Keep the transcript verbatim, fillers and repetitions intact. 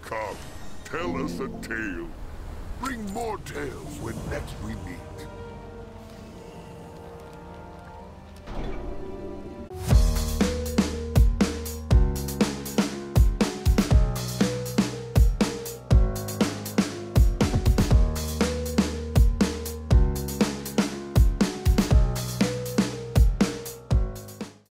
Come, tell us a tale. Bring more tales when next we meet.